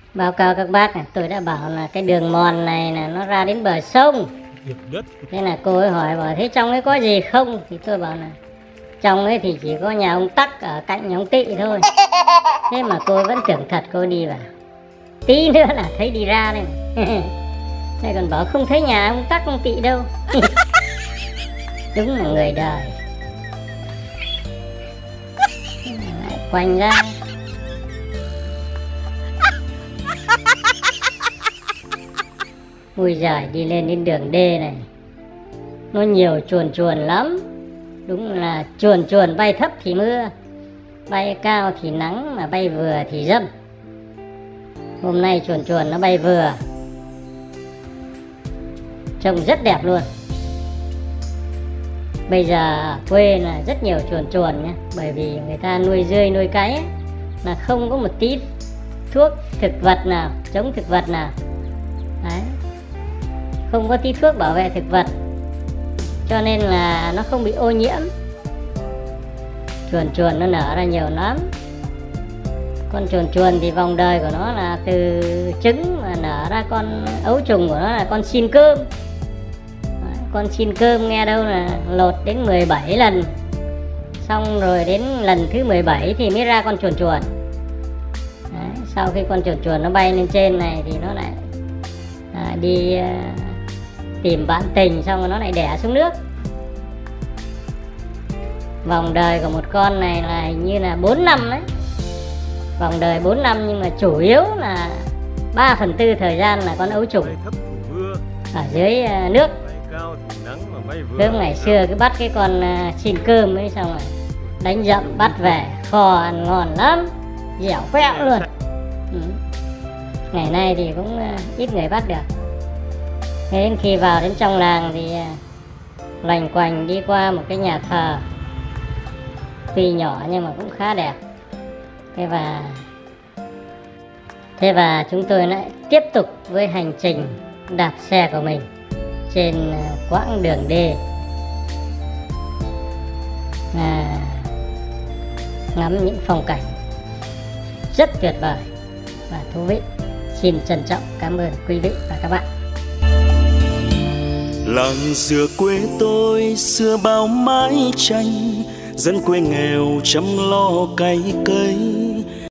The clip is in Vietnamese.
Báo cáo các bác này, tôi đã bảo là cái đường mòn này là nó ra đến bờ sông. Thế là cô ấy hỏi bảo thế trong ấy có gì không? Thì tôi bảo là trong ấy thì chỉ có nhà ông Tắc ở cạnh nhà ông Tị thôi. Thế mà cô ấy vẫn tưởng thật, cô đi vào. Tí nữa là thấy đi ra đây. Thế còn bảo không thấy nhà ông Tắc ông Tị đâu. Đúng là người đời. Lại quanh ra. Ui giời, đi lên đến đường D này nó nhiều chuồn chuồn lắm. Đúng là chuồn chuồn bay thấp thì mưa, bay cao thì nắng, mà bay vừa thì dâm. Hôm nay chuồn chuồn nó bay vừa, trông rất đẹp luôn. Bây giờ ở quê là rất nhiều chuồn chuồn nhé. Bởi vì người ta nuôi dươi nuôi cái ấy, là không có một tí thuốc thực vật nào, chống thực vật nào. Đấy, không có tí thuốc bảo vệ thực vật, cho nên là nó không bị ô nhiễm. Chuồn chuồn nó nở ra nhiều lắm. Con chuồn chuồn thì vòng đời của nó là từ trứng mà nở ra con ấu trùng của nó là con xin cơm. Con xin cơm nghe đâu là lột đến 17 lần. Xong rồi đến lần thứ 17 thì mới ra con chuồn chuồn. Đấy, sau khi con chuồn chuồn nó bay lên trên này thì nó lại đi tìm bạn tình, xong rồi nó lại đẻ xuống nước. Vòng đời của một con này là hình như là 4 năm đấy. Vòng đời 4 năm nhưng mà chủ yếu là 3/4 thời gian là con ấu trùng ở dưới nước. Cơm ngày xưa cứ bắt cái con xin cơm ấy, xong rồi đánh dậm bắt về kho ăn ngon lắm, dẻo quẹo luôn. Ngày nay thì cũng ít người bắt được. Thế đến khi vào đến trong làng thì loành quành đi qua một cái nhà thờ, tuy nhỏ nhưng mà cũng khá đẹp. Thế và chúng tôi lại tiếp tục với hành trình đạp xe của mình trên quãng đường D, ngắm những phong cảnh rất tuyệt vời và thú vị. Xin trân trọng cảm ơn quý vị và các bạn. Làng xưa quê tôi xưa bao mái tranh, dân quê nghèo chăm lo cày cấy.